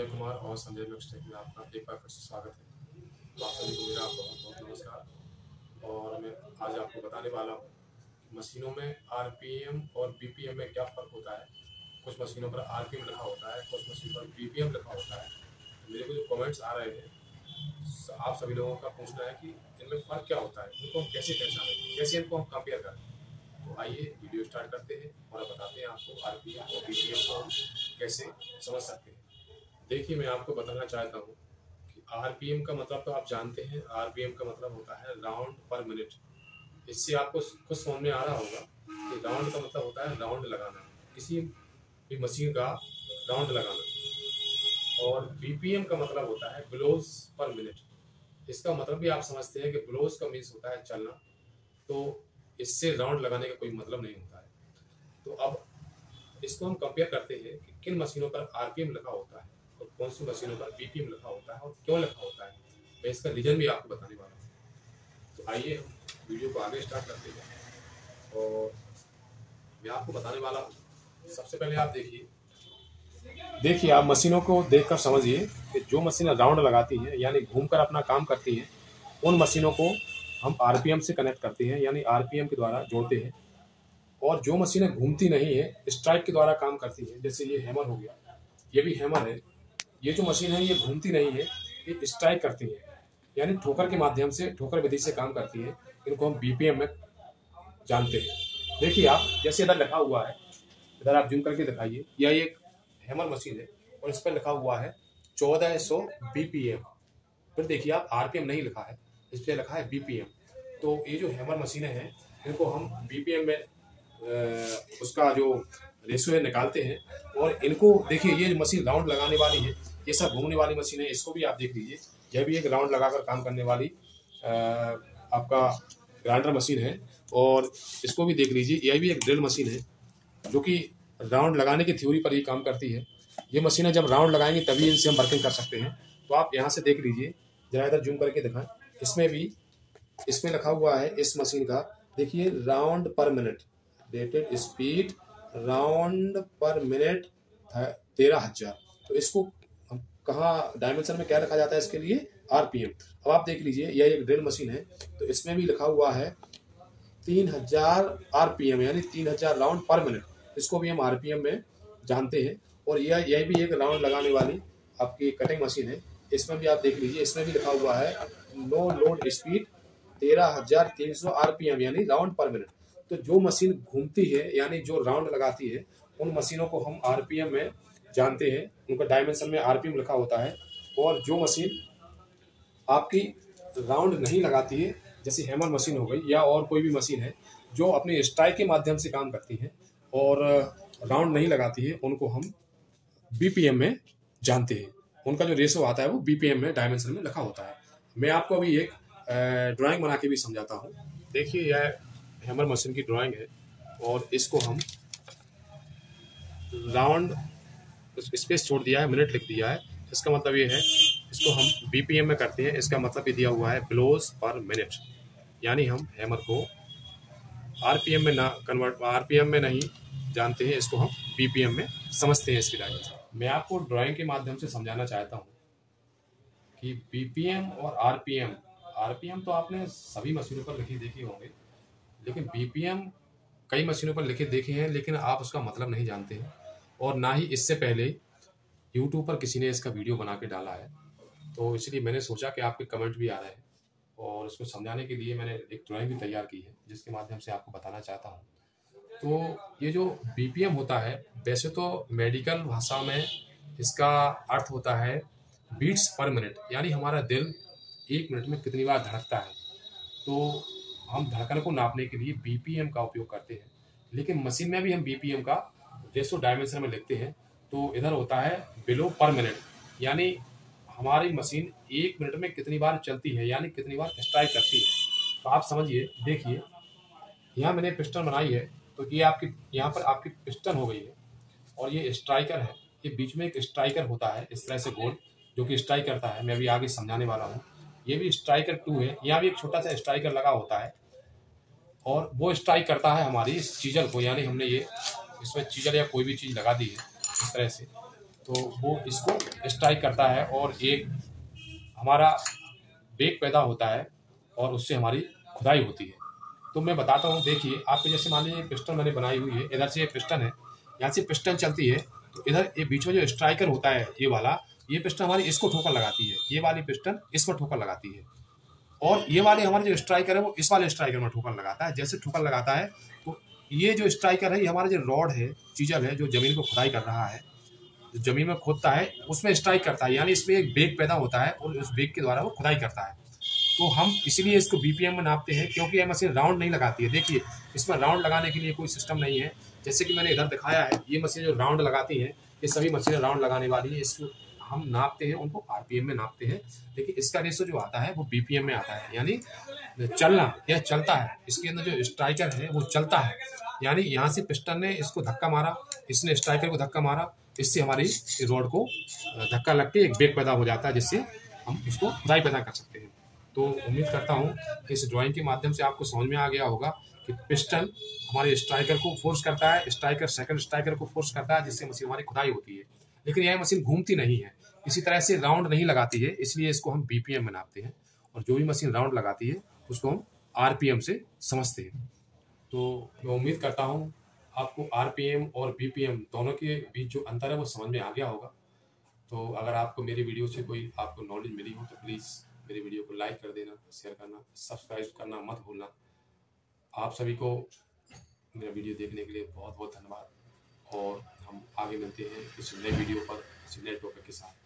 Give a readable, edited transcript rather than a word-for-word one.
अजय कुमार और संजय मिक्सटेक में आपका एक बार फिर से स्वागत है। तो आप सभी को मेरा बहुत बहुत नमस्कार। और मैं आज आपको बताने वाला हूँ मशीनों में आरपीएम और बीपीएम में क्या फ़र्क होता है। कुछ मशीनों पर आरपीएम लिखा होता है, कुछ मशीन पर बीपीएम लिखा होता है। मेरे को जो कमेंट्स आ रहे हैं आप सभी लोगों का पूछना है कि इनमें फ़र्क क्या होता है, इनको हम कैसे पहचानें, कैसे इनको हम कंपेयर करें। तो आइए वीडियो स्टार्ट करते हैं और बताते हैं आपको आरपीएम और बीपीएम को हम कैसे समझ सकते हैं। देखिए, मैं आपको बताना चाहता हूँ कि आरपीएम का मतलब तो आप जानते हैं। आरपीएम का मतलब होता है राउंड पर मिनट। इससे आपको कुछ समझ में आ रहा होगा कि राउंड का मतलब होता है राउंड लगाना, किसी भी मशीन का राउंड लगाना। और बीपीएम का मतलब होता है ब्लोज पर मिनट। इसका मतलब भी आप समझते हैं कि ब्लोज का मीन्स होता है चलना, तो इससे राउंड लगाने का कोई मतलब नहीं होता है। तो अब इसको हम कंपेयर करते हैं कि किन मशीनों पर आरपीएम लिखा होता है और कौन सी मशीनों पर बीपीएम लिखा होता है और क्यों लिखा होता है। मैं इसका रीजन भी आपको बताने वाला हूँ। तो आइए हम वीडियो को आगे स्टार्ट करते हैं और मैं आपको बताने वाला हूँ। सबसे पहले आप देखिए आप मशीनों को देखकर समझिए कि जो मशीनें राउंड लगाती हैं यानी घूमकर अपना काम करती हैं, उन मशीनों को हम आरपीएम से कनेक्ट करते हैं यानी आरपीएम के द्वारा जोड़ते हैं। और जो मशीनें घूमती नहीं है, स्ट्राइक के द्वारा काम करती है, जैसे ये हैमर हो गया, ये भी हैमर है। ये जो मशीन है ये घूमती नहीं है, ये स्ट्राइक करती है यानी ठोकर के माध्यम से, ठोकर विधि से काम करती है। इनको हम बीपीएम में जानते हैं। देखिए आप, जैसे इधर लिखा हुआ है, इधर आप जूम करके दिखाइए, यह एक हैमर मशीन है और इस पर लिखा हुआ है 1400 बीपीएम। फिर देखिए आप, आरपीएम नहीं लिखा है, इस पर लिखा है बीपीएम। तो ये जो हैमर मशीनें हैं इनको हम बीपीएम में उसका जो रेशो है निकालते हैं। और इनको देखिए, ये मशीन राउंड लगाने वाली है, ये सब घूमने वाली मशीन है। इसको भी आप देख लीजिए, यह भी एक राउंड लगाकर काम करने वाली आपका ग्राइंडर मशीन है। और इसको भी देख लीजिए, यह भी एक ड्रिल मशीन है जो कि राउंड लगाने की थ्योरी पर ही काम करती है। ये मशीनें जब राउंड लगाएंगी तभी इनसे हम वर्किंग कर सकते हैं। तो आप यहाँ से देख लीजिए, जरा इधर जूम करके दिखाएं, इसमें भी, इसमें लिखा हुआ है इस मशीन का, देखिए round per minute, rated speed round per minute 13,000। तो इसको कहाँ डायमेंशन में क्या रखा जाता है इसके लिए? आरपीएम। अब आप देख लीजिए, यह एक ड्रिल मशीन है, तो इसमें भी लिखा हुआ है 3000 आरपीएम यानी 3000 राउंड पर मिनट। इसको भी हम आरपीएम में जानते हैं। और यह भी एक राउंड लगाने वाली आपकी कटिंग मशीन है। इसमें भी आप देख लीजिए, इसमें भी लिखा हुआ है नो लोड स्पीड 13,300 आरपीएम यानी राउंड पर मिनट। तो जो मशीन घूमती है यानी जो राउंड लगाती है, उन मशीनों को हम आरपीएम में जानते हैं, उनका डायमेंशन में आरपीएम लिखा होता है। और जो मशीन आपकी राउंड नहीं लगाती है, जैसे हैमर मशीन हो गई या और कोई भी मशीन है जो अपने स्ट्राइक के माध्यम से काम करती है और राउंड नहीं लगाती है, उनको हम बीपीएम में जानते हैं। उनका जो रेशो आता है वो बीपीएम में डायमेंशन में लिखा होता है। मैं आपको अभी एक ड्राइंग बना के भी समझाता हूँ। देखिए, यह हैमर मशीन की ड्राइंग है और इसको हम राउंड स्पेस छोड़ दिया है, मिनट लिख दिया है। इसका मतलब ये है, इसको हम बीपीएम में करते हैं। इसका मतलब ये दिया हुआ है ब्लोज पर मिनट, यानी हम हैमर को आरपीएम में ना कन्वर्ट, आरपीएम में नहीं जानते हैं, इसको हम बीपीएम में समझते हैं इसकी डायमेंशन। मैं आपको ड्राइंग के माध्यम से समझाना चाहता हूँ कि बीपीएम और आरपीएम, आरपीएम तो आपने सभी मशीनों पर लिखे देखे होंगे, लेकिन बीपीएम कई मशीनों पर लिखे देखे हैं, लेकिन आप उसका मतलब नहीं जानते हैं। और ना ही इससे पहले यूट्यूब पर किसी ने इसका वीडियो बना के डाला है। तो इसलिए मैंने सोचा कि आपके कमेंट भी आ रहे हैं और इसको समझाने के लिए मैंने एक ड्राइंग भी तैयार की है, जिसके माध्यम से आपको बताना चाहता हूँ। तो ये जो बीपीएम होता है, वैसे तो मेडिकल भाषा में इसका अर्थ होता है बीट्स पर मिनट, यानी हमारा दिल 1 मिनट में कितनी बार धड़कता है। तो हम धड़कन को नापने के लिए बीपीएम का उपयोग करते हैं, लेकिन मशीन में भी हम बीपीएम का रेशो डायमेंशन में लिखते हैं। तो इधर होता है बिलो पर मिनट, यानी हमारी मशीन 1 मिनट में कितनी बार चलती है, यानी कितनी बार स्ट्राइक करती है। तो आप समझिए, देखिए यहाँ मैंने पिस्टन बनाई है, तो ये आपकी यहाँ पर आपकी पिस्टन हो गई है और ये स्ट्राइकर है। ये बीच में एक स्ट्राइकर होता है इस तरह से गोल, जो कि स्ट्राइक करता है। मैं अभी आगे समझाने वाला हूँ। ये भी स्ट्राइकर 2 है, यहाँ भी एक छोटा सा स्ट्राइकर लगा होता है और वो स्ट्राइक करता है हमारी इस चीजल को, यानी हमने ये इसमें चीजल या कोई भी चीज लगा दी है इस तरह से। तो वो इसको स्ट्राइक करता है और एक हमारा बेग पैदा होता है और उससे हमारी खुदाई होती है। तो मैं बताता हूँ, देखिए आपके जैसे मान लीजिए पिस्टन मैंने बनाई हुई है, इधर से ये पिस्टन है, यहाँ से पिस्टन चलती है, तो इधर ये बीच में जो स्ट्राइकर होता है ये वाला, ये पिस्टन हमारी इसको ठोकर लगाती है, ये वाली पिस्टन इस पर ठोकर लगाती है, और ये वाले हमारे जो स्ट्राइकर है वो इस वाले स्ट्राइकर में ठोकर लगाता है। जैसे ठोकर लगाता है तो ये जो स्ट्राइकर है, ये हमारा जो रॉड है, चीजल है, जो जमीन को खुदाई कर रहा है, जो जमीन में खोदता है उसमें स्ट्राइक करता है, यानी इसमें एक बेग पैदा होता है और उस बेग के द्वारा वो खुदाई करता है। तो हम इसलिए इसको बीपीएम में नापते हैं, क्योंकि ये मशीन राउंड नहीं लगाती है। देखिए इसमें राउंड लगाने के लिए कोई सिस्टम नहीं है, जैसे कि मैंने इधर दिखाया है, ये मशीन जो राउंड लगाती है, ये सभी मशीनें राउंड लगाने वाली है। इसको हम नापते हैं, उनको आरपीएम में नापते हैं, लेकिन इसका रेशो जो आता है वो बीपीएम में आता है, यानी चलना, यह चलता है, इसके अंदर जो स्ट्राइकर है वो चलता है, यानी यहाँ से पिस्टन ने इसको धक्का मारा, इसने स्ट्राइकर को धक्का मारा, इससे हमारी रॉड को धक्का लग के एक बेग पैदा हो जाता है, जिससे हम उसको खुदाई पैदा कर सकते हैं। तो उम्मीद करता हूँ कि इस ड्राइंग के माध्यम से आपको समझ में आ गया होगा कि पिस्टन हमारे स्ट्राइकर को फोर्स करता है, स्ट्राइकर सेकंड स्ट्राइकर को फोर्स करता है, जिससे मशीन हमारी खुदाई होती है। लेकिन यह मशीन घूमती नहीं है, किसी तरह से राउंड नहीं लगाती है, इसलिए इसको हम बीपीएम में नापते हैं, और जो भी मशीन राउंड लगाती है उसको हम आरपीएम से समझते हैं। तो मैं उम्मीद करता हूँ आपको आरपीएम और बीपीएम दोनों के बीच जो अंतर है वो समझ में आ गया होगा। तो अगर आपको मेरी वीडियो से कोई आपको नॉलेज मिली हो तो प्लीज़ मेरी वीडियो को लाइक कर देना, शेयर करना, सब्सक्राइब करना मत भूलना। आप सभी को मेरा वीडियो देखने के लिए बहुत बहुत धन्यवाद, और हम आगे मिलते हैं किसी नए वीडियो पर, किसी नए टॉपिक के साथ।